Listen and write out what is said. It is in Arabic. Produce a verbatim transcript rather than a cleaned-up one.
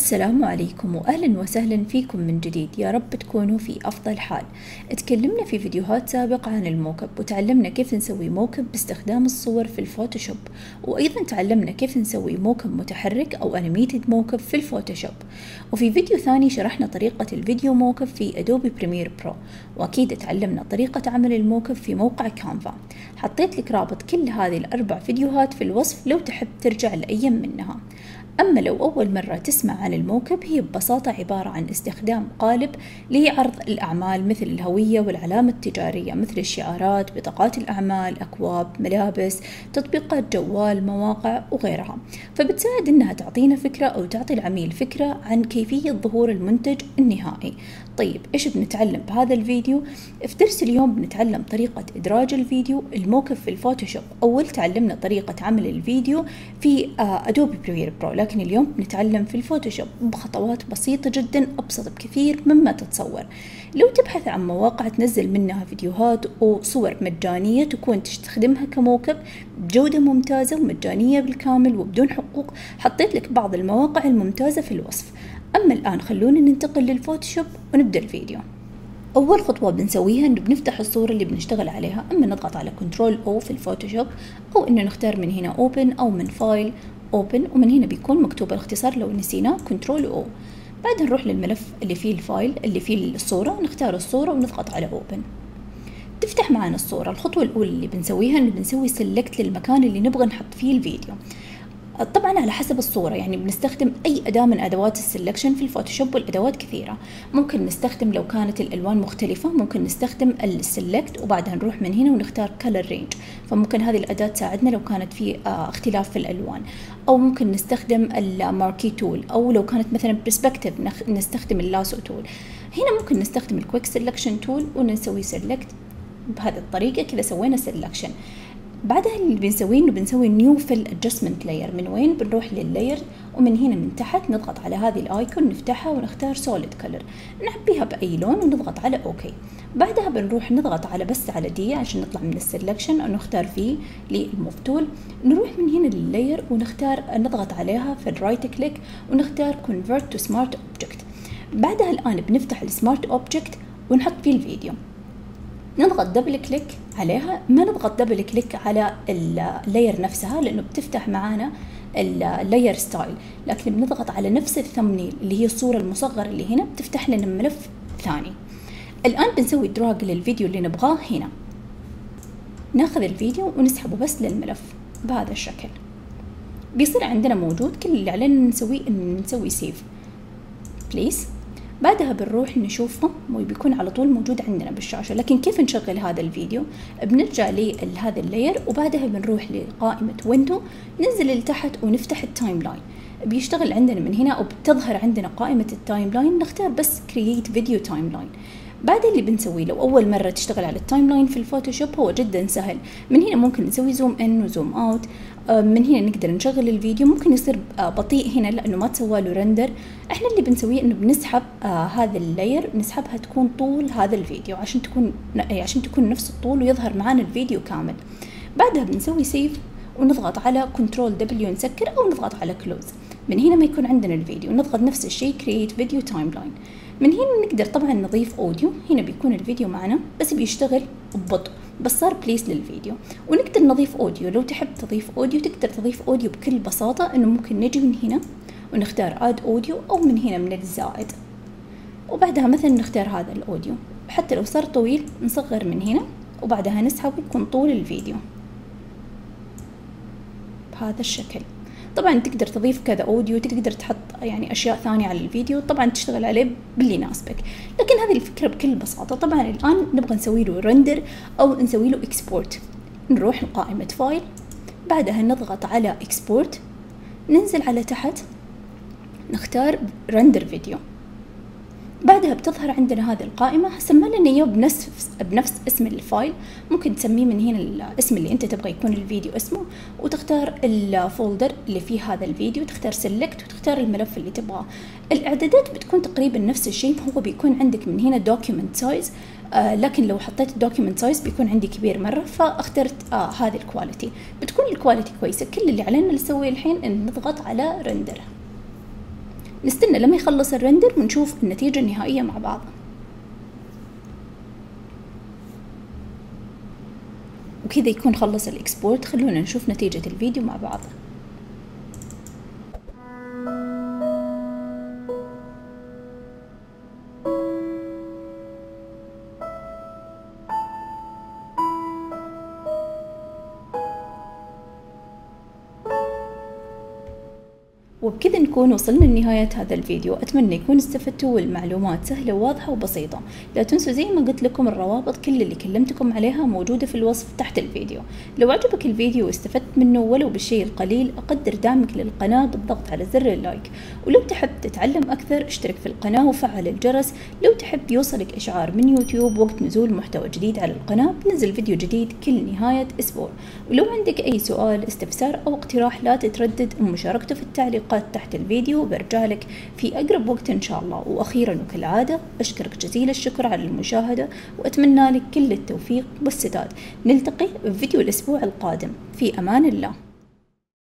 السلام عليكم وأهلا وسهلا فيكم من جديد، يا رب تكونوا في أفضل حال. تكلمنا في فيديوهات سابقة عن الموكب وتعلمنا كيف نسوي موكب باستخدام الصور في الفوتوشوب، وأيضا تعلمنا كيف نسوي موكب متحرك أو أنيميتد موكب في الفوتوشوب. وفي فيديو ثاني شرحنا طريقة الفيديو موكب في أدوبي بريمير برو، وأكيد تعلمنا طريقة عمل الموكب في موقع كانفا. حطيت لك رابط كل هذه الأربع فيديوهات في الوصف لو تحب ترجع لأي منها. أما لو أول مرة تسمع عن الموكب، هي ببساطة عبارة عن استخدام قالب لعرض الأعمال مثل الهوية والعلامة التجارية، مثل الشعارات، بطاقات الأعمال، أكواب، ملابس، تطبيقات جوال، مواقع وغيرها. فبتساعد إنها تعطينا فكرة أو تعطي العميل فكرة عن كيفية ظهور المنتج النهائي. طيب إيش بنتعلم بهذا الفيديو؟ في درس اليوم بنتعلم طريقة إدراج الفيديو الموكب في الفوتوشوب. أول تعلمنا طريقة عمل الفيديو في أدوبي بريمير برو، لكن اليوم بنتعلم في الفوتوشوب بخطوات بسيطة جدا، أبسط بكثير مما تتصور. لو تبحث عن مواقع تنزل منها فيديوهات وصور مجانية تكون تستخدمها كموكب بجودة ممتازة ومجانية بالكامل وبدون حقوق، حطيت لك بعض المواقع الممتازة في الوصف. أما الآن خلونا ننتقل للفوتوشوب ونبدأ الفيديو. أول خطوة بنسويها إنه بنفتح الصورة اللي بنشتغل عليها، أما نضغط على كنترول أو في الفوتوشوب، أو إنه نختار من هنا أوبن أو من فايل أوبن، ومن هنا بيكون مكتوب الاختصار لو نسيناه كنترول أو. بعدها نروح للملف اللي فيه الفايل اللي فيه الصورة، نختار الصورة ونضغط على أوبن. تفتح معنا الصورة. الخطوة الأولى اللي بنسويها إنه بنسوي سيلكت للمكان اللي نبغى نحط فيه الفيديو. طبعا على حسب الصورة، يعني بنستخدم أي أداة من أدوات السلكشن في الفوتوشوب، والأدوات كثيرة. ممكن نستخدم لو كانت الألوان مختلفة، ممكن نستخدم السلكت وبعدها نروح من هنا ونختار color range، فممكن هذه الأداة تساعدنا لو كانت في اختلاف في الألوان. أو ممكن نستخدم الماركي تول، أو لو كانت مثلا برسبكتيف نستخدم اللاسو تول. هنا ممكن نستخدم الكويك سلكشن تول ونسوي سلكت بهذه الطريقة. كذا سوينا سلكشن. بعدها اللي بنسويه انه بنسوي نيو فيل ادجستمنت لاير. من وين؟ بنروح لللاير ومن هنا من تحت نضغط على هذه الايكون، نفتحها ونختار سوليد كلر، نعبيها باي لون ونضغط على اوكي. بعدها بنروح نضغط على بس على دي عشان نطلع من السلكشن، او نختار فيه للموف تول. نروح من هنا لللاير ونختار نضغط عليها في الرايت كليك ونختار كونفرت تو سمارت اوبجكت. بعدها الان بنفتح السمارت اوبجكت ونحط فيه الفيديو. نضغط دبل كليك عليها، ما نضغط دبل كليك على اللاير نفسها لأنه بتفتح معانا اللاير ستايل، لكن بنضغط على نفس الثمنيل اللي هي الصورة المصغرة اللي هنا، بتفتح لنا ملف ثاني. الآن بنسوي دراج للفيديو اللي نبغاه. هنا ناخذ الفيديو ونسحبه بس للملف بهذا الشكل، بيصير عندنا موجود. كل اللي علينا نسويه إن نسوي سيف بليز. بعدها بنروح نشوفه وبيكون على طول موجود عندنا بالشاشة. لكن كيف نشغل هذا الفيديو؟ بنرجع لهذا اللاير وبعدها بنروح لقائمة ويندو، ننزل لتحت ونفتح التايم لاين. بيشتغل عندنا من هنا وبتظهر عندنا قائمة التايم لاين، نختار بس كرييت فيديو تايم لاين. بعد اللي بنسويه لو أول مرة تشتغل على التايم لاين في الفوتوشوب هو جدا سهل. من هنا ممكن نسوي زوم إن وزوم أوت. من هنا نقدر نشغل الفيديو. ممكن يصير بطيء هنا لأنه ما تسوى له رندر. إحنا اللي بنسويه إنه بنسحب آه هذا اللاير، نسحبها تكون طول هذا الفيديو عشان تكون عشان تكون نفس الطول ويظهر معنا الفيديو كامل. بعدها بنسوي سيف ونضغط على كنترول دبليو نسكر، أو نضغط على كلوز. من هنا ما يكون عندنا الفيديو نضغط نفس الشيء كرييت فيديو تايم لاين. من هنا نقدر طبعا نضيف اوديو. هنا بيكون الفيديو معنا بس بيشتغل ببطء، بس صار بليس للفيديو. ونقدر نضيف اوديو. لو تحب تضيف اوديو تقدر تضيف اوديو بكل بساطة، انه ممكن نجي من هنا ونختار اد اوديو، او من هنا من الزائد، وبعدها مثلا نختار هذا الاوديو. حتى لو صار طويل نصغر من هنا وبعدها نسحب يكون طول الفيديو بهذا الشكل. طبعا تقدر تضيف كذا اوديو، تقدر تحط يعني اشياء ثانيه على الفيديو، طبعا تشتغل عليه باللي يناسبك. لكن هذه الفكره بكل بساطه. طبعا الان نبغى نسوي له رندر او نسوي له اكسبورت. نروح لقائمه فايل، بعدها نضغط على اكسبورت، ننزل على تحت نختار رندر فيديو. بعدها بتظهر عندنا هذه القائمة. سمى لنا إياه بنفس بنفس اسم الفايل. ممكن تسميه من هنا الاسم اللي أنت تبغى يكون الفيديو اسمه، وتختار الفولدر اللي فيه هذا الفيديو، تختار سيلكت وتختار الملف اللي تبغاه. الإعدادات بتكون تقريبا نفس الشيء. هو بيكون عندك من هنا document size، آه لكن لو حطيت document size بيكون عندي كبير مرة، فاخترت آه هذه الكواليتي. بتكون الكواليتي كويسة. كل اللي علينا نسويه الحين إن نضغط على رندر. نستنى لما يخلص الرندر ونشوف النتيجة النهائية مع بعض. وكذا يكون خلص الاكسبورت. خلونا نشوف نتيجة الفيديو مع بعض. وبكذا نكون وصلنا لنهاية هذا الفيديو. أتمنى يكون استفدتوا والمعلومات سهلة وواضحة وبسيطة. لا تنسوا زي ما قلت لكم الروابط كل اللي كلمتكم عليها موجودة في الوصف تحت الفيديو. لو عجبك الفيديو واستفدت منه ولو بالشيء القليل أقدر دعمك للقناة بالضغط على زر اللايك. ولو تحب تتعلم أكثر اشترك في القناة وفعل الجرس. لو تحب يوصلك إشعار من يوتيوب وقت نزول محتوى جديد على القناة. بنزل فيديو جديد كل نهاية أسبوع. ولو عندك أي سؤال استفسار أو اقتراح لا تتردد مشاركته في التعليقات تحت الفيديو. برجع لك في أقرب وقت إن شاء الله. وأخيرا وكالعادة أشكرك جزيل الشكر على المشاهدة وأتمنى لك كل التوفيق والسداد. نلتقي في فيديو الأسبوع القادم. في أمان الله.